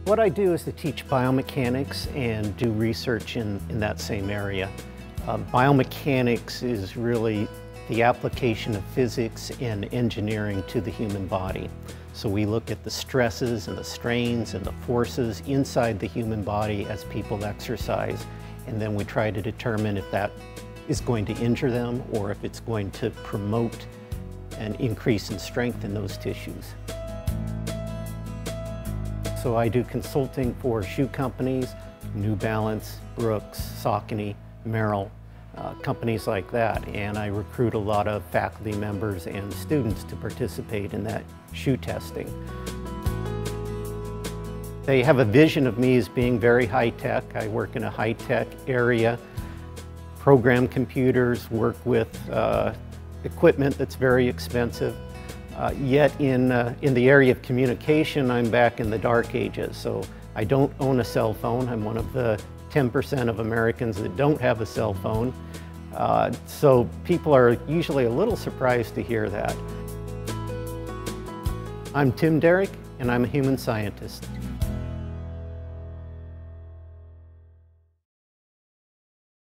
What I do is to teach biomechanics and do research in that same area. Biomechanics is really the application of physics and engineering to the human body. So we look at the stresses and the strains and the forces inside the human body as people exercise, and then we try to determine if that is going to injure them or if it's going to promote an increase in strength in those tissues. So I do consulting for shoe companies, New Balance, Brooks, Saucony, Merrell, companies like that, and I recruit a lot of faculty members and students to participate in that shoe testing. They have a vision of me as being very high-tech. I work in a high-tech area, program computers, work with equipment that's very expensive. Yet in the area of communication, I'm back in the dark ages. So I don't own a cell phone. I'm one of the 10% of Americans that don't have a cell phone. So people are usually a little surprised to hear that. I'm Derrick, and I'm a human scientist.